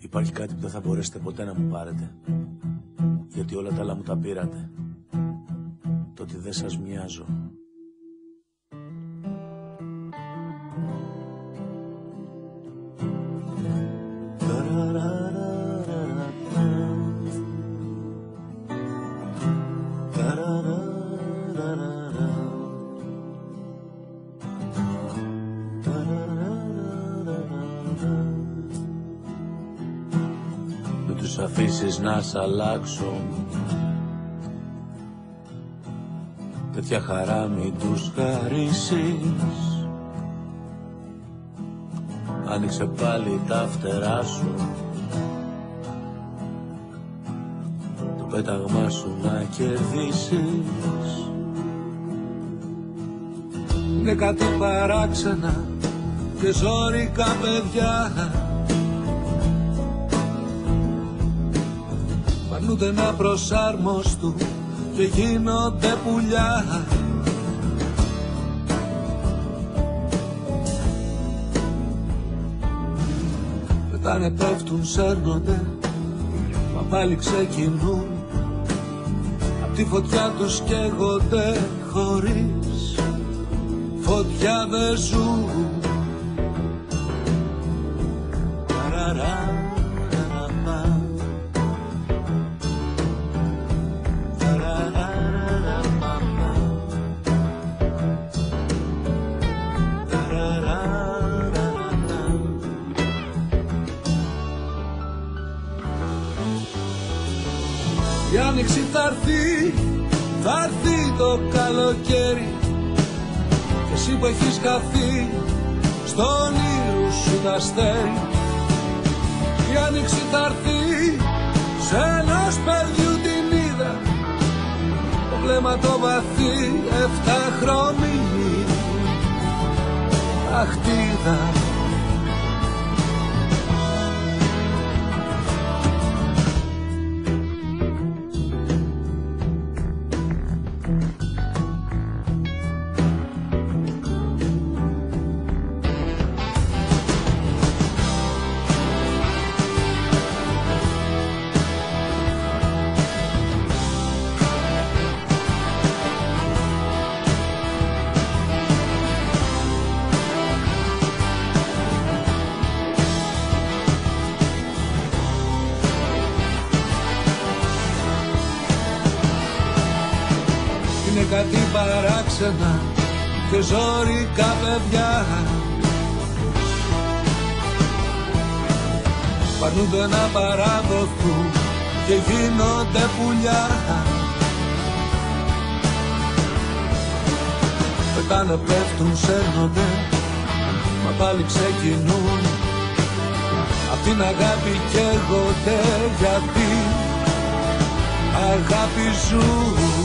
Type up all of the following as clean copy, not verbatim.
Υπάρχει κάτι που δεν θα μπορέσετε ποτέ να μου πάρετε, γιατί όλα τα άλλα μου τα πήρατε. Το ότι δεν σας μοιάζω. Μην τους αφήσεις να σ' αλλάξω, τέτοια χαρά μην τους χαρίσεις. Άνοιξε πάλι τα φτερά σου, το πέταγμά σου να κερδίσεις. Είναι κάτι παράξενα και ζώρικα παιδιά, πανούται να προσάρμοστούν και γίνονται πουλιά. Πετάνε, πέφτουν, σέρνονται, μα πάλι ξεκινούν. Απ' τη φωτιά τους καίγονται χωρίς φωτιά δεν ζουν. Η άνοιξη θα έρθει το καλοκαίρι, και εσύ που έχεις χαθεί στον όνειρο σου τα αστέρι. Η άνοιξη θα έρθει σε ενός παιδιού την είδα, το βλέμμα το βαθύ 7χρονη αχτίδα. Είναι κάτι παράξενα και ζώρικα παιδιά, πανούνται να παραδοθούν και γίνονται πουλιά. Πετάνε, πέφτουν, σέρνονται, μα πάλι ξεκινούν. Απ' την αγάπη καίγονται, γιατί αγάπη ζουν.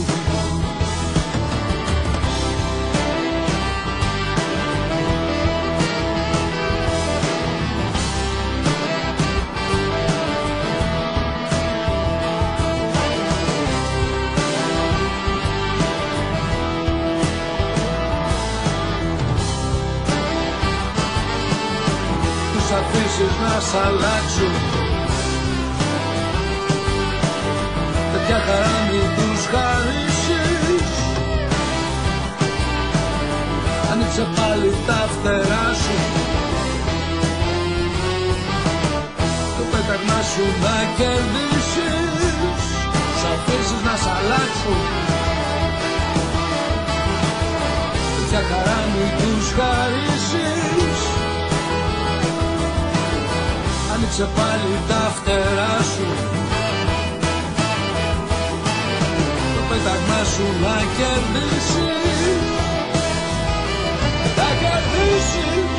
Αφήσεις να σ' αλλάξουν, τέτοια χαρά μην τους χαρίσεις. Άνοιξε πάλι τα φτερά σου, το πέταγμα σου να κερδίσεις. Σ' αφήσεις να σ' αλλάξουν, τέτοια χαρά μην τους χαρίσεις. Άνοιξε πάλι τα φτερά σου, το πέταγμα σου να κερδίσεις. Θα κερδίσεις.